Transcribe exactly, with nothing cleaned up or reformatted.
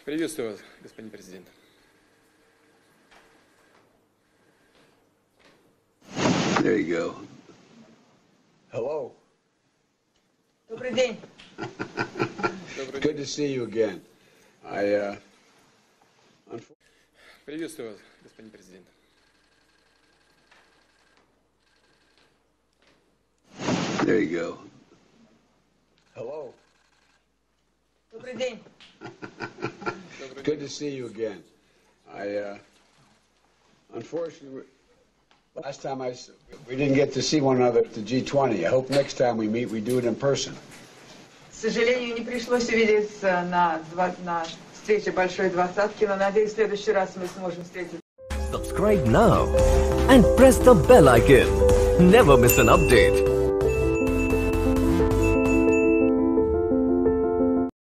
Приветствую вас, господин президент. There you go. Hello. Добрый день. Good to see you again. I, uh, Приветствую вас, господин президент. There you go. Hello. Добрый день. Good to see you again. I, uh, unfortunately, last time I, we didn't get to see one another at the G twenty. I hope next time we meet, we do it in person. К сожалению, не пришлось увидеться на, на встрече Большой Двадцатки, но надеюсь, в следующий раз мы сможем встретиться. Subscribe now and press the bell icon. Never miss an update.